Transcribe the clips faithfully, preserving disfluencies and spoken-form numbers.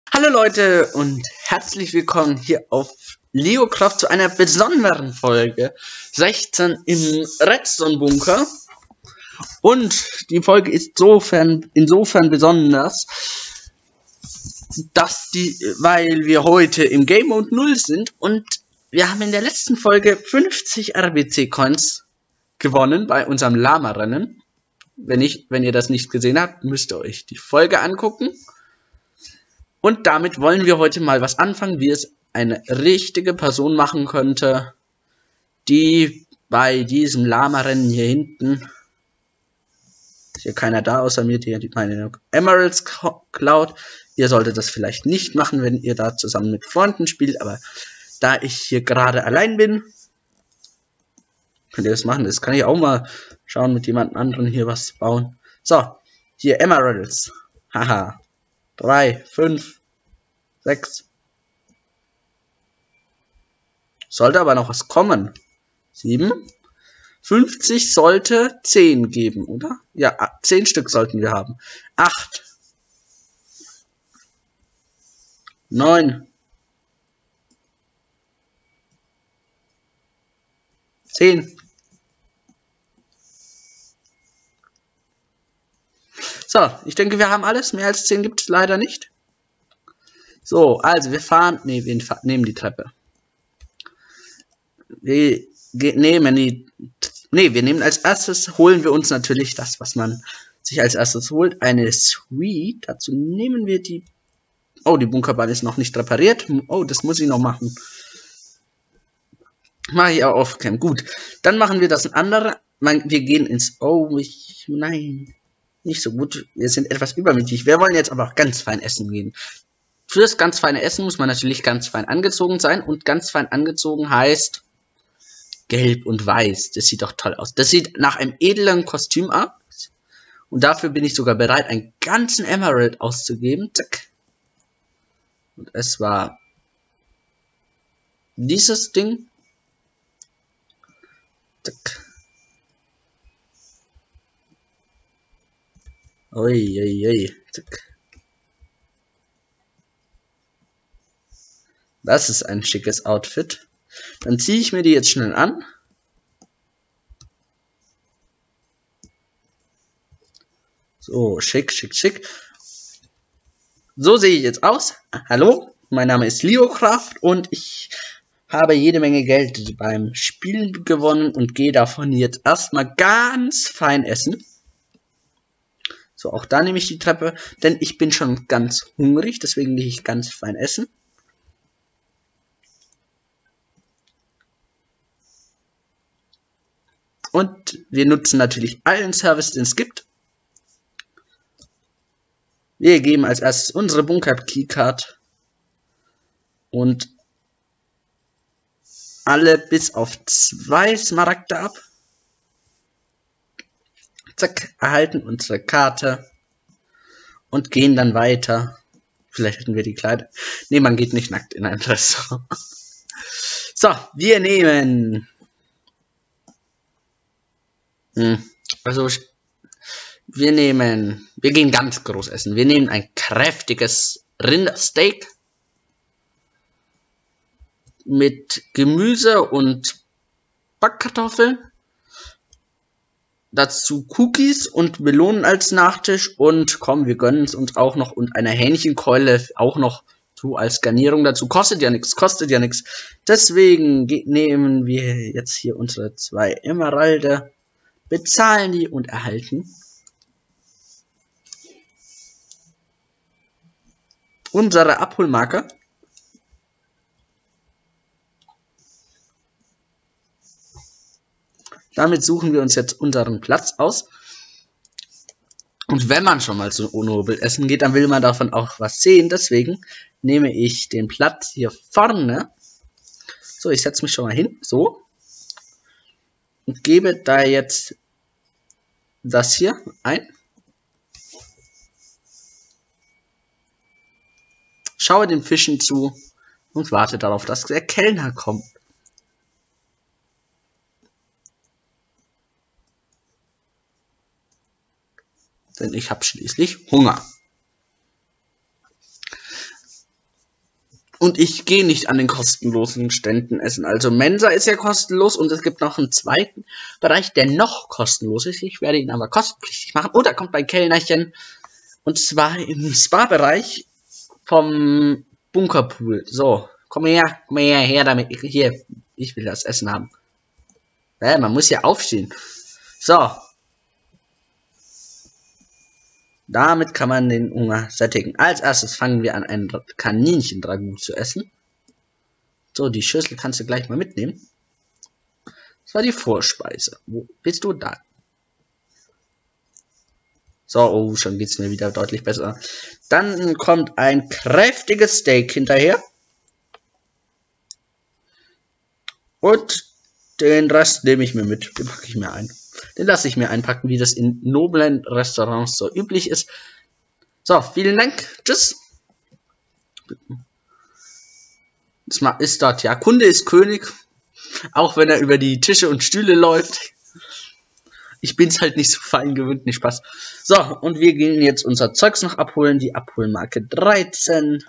Hallo Leute und herzlich willkommen hier auf Leocraft zu einer besonderen Folge sechzehn im Redstone Bunker. Und die Folge ist insofern, insofern besonders, dass die, weil wir heute im Game Mode null sind und wir haben in der letzten Folge fünfzig R B C Coins gewonnen bei unserem Lama-Rennen. Wenn ich, wenn ihr das nicht gesehen habt, müsst ihr euch die Folge angucken. Und damit wollen wir heute mal was anfangen, wie es eine richtige Person machen könnte, die bei diesem Lama-Rennen hier hinten, ist hier keiner da außer mir, die meine Emeralds klaut. Ihr solltet das vielleicht nicht machen, wenn ihr da zusammen mit Freunden spielt, aber da ich hier gerade allein bin, könnt ihr das machen. Das kann ich auch mal schauen, mit jemand anderen hier was bauen. So, hier Emeralds. Haha. drei, fünf, sechs. Sollte aber noch was kommen. sieben. fünfzig sollte zehn geben, oder? Ja, zehn Stück sollten wir haben. acht. neun. zehn. So, ich denke, wir haben alles. Mehr als zehn gibt es leider nicht. So, also wir fahren. Ne, wir nehmen die Treppe. Wir nehmen die. Ne, wir nehmen als erstes, holen wir uns natürlich das, was man sich als erstes holt. Eine Suite. Dazu nehmen wir die. Oh, die Bunkerbahn ist noch nicht repariert. Oh, das muss ich noch machen. Mache ich auch auf Cam. Gut. Dann machen wir das andere. Wir gehen ins. Oh, ich. Nein. Nicht so gut. Wir sind etwas übermütig. Wir wollen jetzt aber auch ganz fein essen gehen. Für das ganz feine Essen muss man natürlich ganz fein angezogen sein. Und ganz fein angezogen heißt gelb und weiß. Das sieht doch toll aus. Das sieht nach einem edlen Kostüm aus. Und dafür bin ich sogar bereit, einen ganzen Emerald auszugeben. Zack. Und es war dieses Ding. Zack. Ui, ui, ui. Zack. Das ist ein schickes Outfit. Dann ziehe ich mir die jetzt schnell an. So, schick, schick, schick. So sehe ich jetzt aus. Hallo, mein Name ist Leocraft und ich habe jede Menge Geld beim Spielen gewonnen und gehe davon jetzt erstmal ganz fein essen. So, auch da nehme ich die Treppe, denn ich bin schon ganz hungrig, deswegen gehe ich ganz fein essen. Und wir nutzen natürlich allen Service, den es gibt. Wir geben als erstes unsere Bunker-Keycard und alle bis auf zwei Smaragde ab. Zack, erhalten unsere Karte und gehen dann weiter. Vielleicht hätten wir die Kleider. Ne, man geht nicht nackt in ein Restaurant. So, wir nehmen. Hm, also, wir nehmen. Wir gehen ganz groß essen. Wir nehmen ein kräftiges Rindersteak mit Gemüse und Backkartoffeln. Dazu Cookies und Melonen als Nachtisch und komm, wir gönnen es uns auch noch und eine Hähnchenkeule auch noch so als Garnierung dazu. Kostet ja nichts, kostet ja nichts. Deswegen nehmen wir jetzt hier unsere zwei Emeralde, bezahlen die und erhalten unsere Abholmarke. Damit suchen wir uns jetzt unseren Platz aus. Und wenn man schon mal zu Nobel essen geht, dann will man davon auch was sehen. Deswegen nehme ich den Platz hier vorne. So, ich setze mich schon mal hin. So. Und gebe da jetzt das hier ein. Schaue den Fischen zu und warte darauf, dass der Kellner kommt. Denn ich habe schließlich Hunger. Und ich gehe nicht an den kostenlosen Ständen essen. Also Mensa ist ja kostenlos und es gibt noch einen zweiten Bereich, der noch kostenlos ist. Ich werde ihn aber kostenpflichtig machen. Oh, da kommt mein Kellnerchen. Und zwar im Spa-Bereich vom Bunkerpool. So, komm her, komm her, her damit. Hier, ich will das Essen haben. Ja, man muss ja aufstehen. So. Damit kann man den Hunger sättigen. Als erstes fangen wir an, ein Kaninchen-Ragout zu essen. So, die Schüssel kannst du gleich mal mitnehmen. Das war die Vorspeise. Wo bist du da? So, oh, schon geht's mir wieder deutlich besser. Dann kommt ein kräftiges Steak hinterher. Und den Rest nehme ich mir mit. Den packe ich mir ein. Den lasse ich mir einpacken, wie das in noblen Restaurants so üblich ist. So, vielen Dank. Tschüss. Das ist dort, ja. Kunde ist König. Auch wenn er über die Tische und Stühle läuft. Ich bin's halt nicht so fein gewöhnt, nicht Spaß. So, und wir gehen jetzt unser Zeugs noch abholen. Die Abholmarke dreizehn.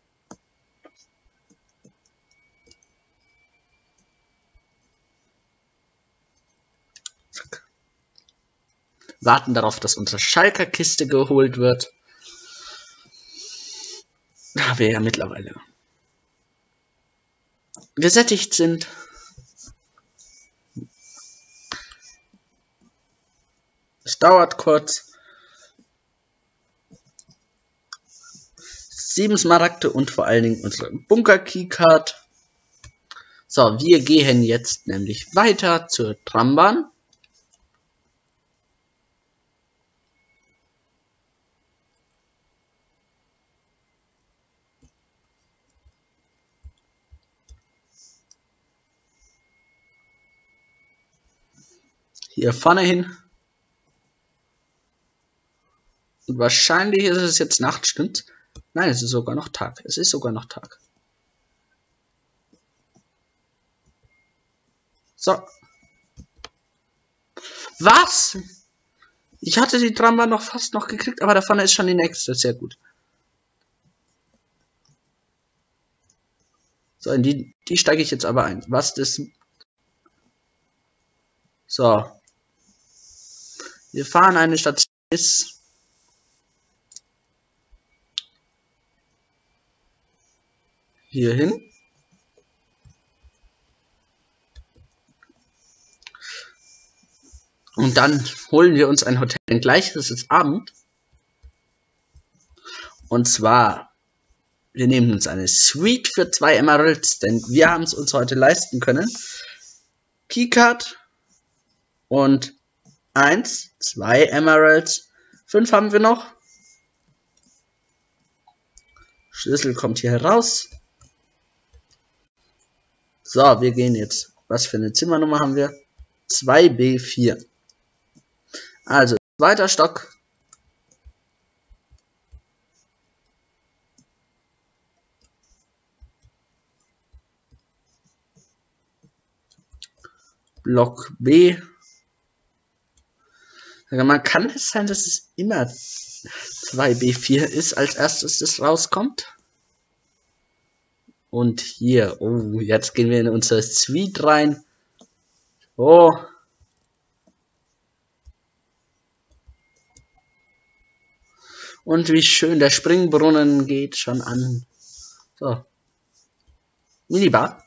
Warten darauf, dass unsere Schalker Kiste geholt wird. Da wir ja mittlerweile gesättigt sind. Es dauert kurz. Sieben Smaragde und vor allen Dingen unsere Bunker-Keycard. So, wir gehen jetzt nämlich weiter zur Trambahn. Hier vorne hin. Und wahrscheinlich ist es jetzt Nacht, stimmt's? Nein, es ist sogar noch Tag. Es ist sogar noch Tag. So. Was? Ich hatte die Trambahn noch fast noch gekriegt, aber da vorne ist schon die nächste. Sehr gut. So, in die, die steige ich jetzt aber ein. Was das... So. Wir fahren eine Station bis... hierhin. Und dann holen wir uns ein Hotel. Gleich ist es Abend. Und zwar, wir nehmen uns eine Suite für zwei Emeralds, denn wir haben es uns heute leisten können. Keycard und eins, zwei Emeralds. Fünf haben wir noch. Schlüssel kommt hier heraus. So, wir gehen jetzt. Was für eine Zimmernummer haben wir? zwei B vier. Also, zweiter Stock. Block B. Man kann es sein, dass es immer zwei B vier ist, als erstes das rauskommt. Und hier, oh, jetzt gehen wir in unsere Suite rein. Oh. Und wie schön, der Springbrunnen geht schon an. So. Minibar.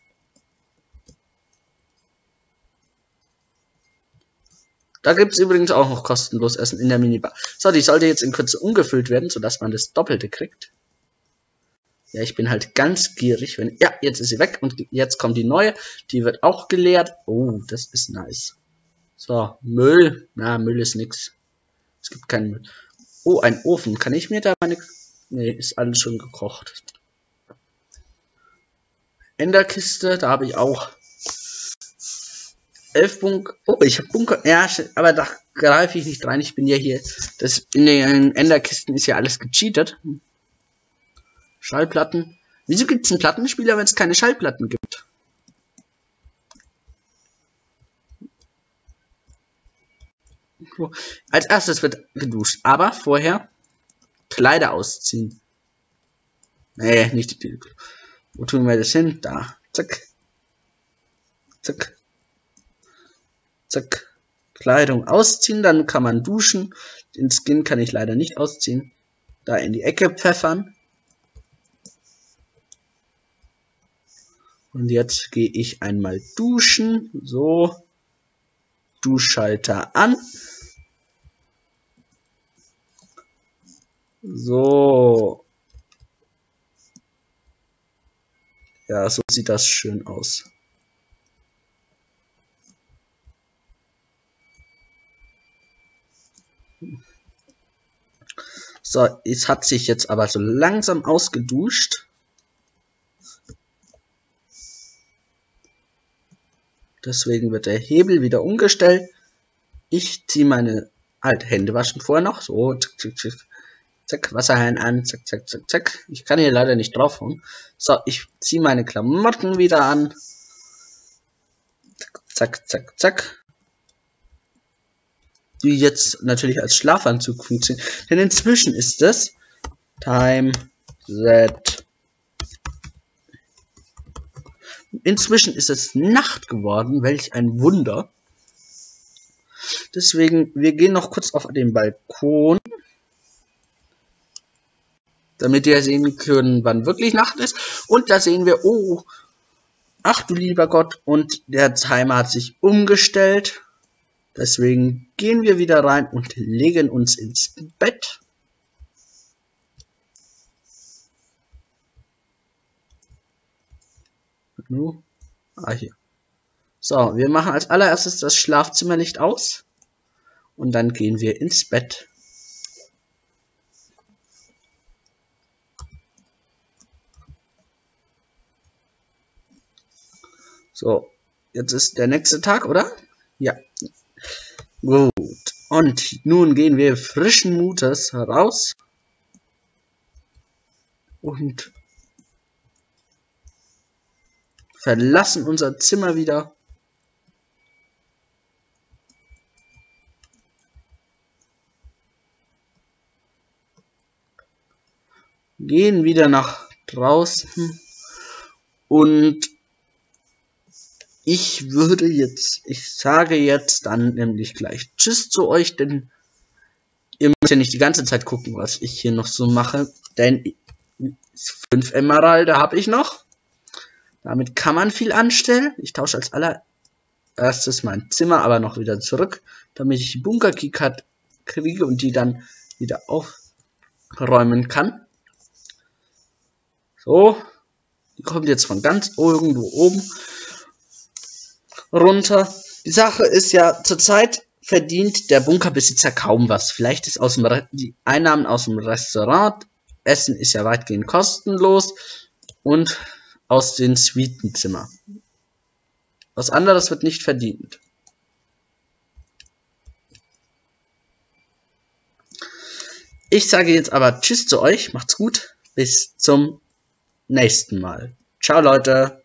Da gibt es übrigens auch noch kostenlos Essen in der Minibar. So, die sollte jetzt in Kürze umgefüllt werden, sodass man das Doppelte kriegt. Ja, ich bin halt ganz gierig, wenn... Ja, jetzt ist sie weg und jetzt kommt die neue. Die wird auch geleert. Oh, das ist nice. So, Müll. Na, Müll ist nix. Es gibt keinen Müll. Oh, ein Ofen. Kann ich mir da meine... Nee, ist alles schon gekocht. Enderkiste, da habe ich auch... elf Bunker... Oh, ich habe Bunker... Ja, aber da greife ich nicht rein. Ich bin ja hier... Das in den Enderkisten ist ja alles gecheatet. Schallplatten. Wieso gibt es einen Plattenspieler, wenn es keine Schallplatten gibt? Als erstes wird geduscht, aber vorher Kleider ausziehen. Nee, nicht die. Wo tun wir das hin? Da. Zack. Zack. Zack. Kleidung ausziehen, dann kann man duschen. Den Skin kann ich leider nicht ausziehen. Da in die Ecke pfeffern. Und jetzt gehe ich einmal duschen. So. Duschschalter an. So. Ja, so sieht das schön aus. So, es hat sich jetzt aber so langsam ausgeduscht. Deswegen wird der Hebel wieder umgestellt. Ich ziehe meine halt Hände waschen vorher noch. So, zack, zack, zack, zack, Wasserhahn an, zack, zack, zack, zack. Ich kann hier leider nicht draufhauen. So, ich ziehe meine Klamotten wieder an. Zack, zack, zack. Die jetzt natürlich als Schlafanzug funktionieren. Denn inzwischen ist es Time Set. Inzwischen ist es Nacht geworden, welch ein Wunder. Deswegen, wir gehen noch kurz auf den Balkon, damit wir sehen können, wann wirklich Nacht ist. Und da sehen wir, oh, ach du lieber Gott, und der Timer hat sich umgestellt. Deswegen gehen wir wieder rein und legen uns ins Bett. Ah, hier. So, wir machen als allererstes das Schlafzimmerlicht aus. Und dann gehen wir ins Bett. So, jetzt ist der nächste Tag, oder? Ja. Gut. Und nun gehen wir frischen Mutes raus. Und verlassen unser Zimmer wieder. Gehen wieder nach draußen. Und ich würde jetzt, ich sage jetzt dann nämlich gleich Tschüss zu euch, denn ihr müsst ja nicht die ganze Zeit gucken, was ich hier noch so mache. Denn fünf Emeralde habe ich noch. Damit kann man viel anstellen. Ich tausche als allererstes mein Zimmer aber noch wieder zurück, damit ich die Bunker-Keycard kriege und die dann wieder aufräumen kann. So, die kommt jetzt von ganz irgendwo oben runter. Die Sache ist ja, zurzeit verdient der Bunkerbesitzer kaum was. Vielleicht ist aus dem Re die Einnahmen aus dem Restaurant, Essen ist ja weitgehend kostenlos, und aus den Suitenzimmer. Was anderes wird nicht verdient. Ich sage jetzt aber Tschüss zu euch, macht's gut, bis zum nächsten Mal. Ciao Leute.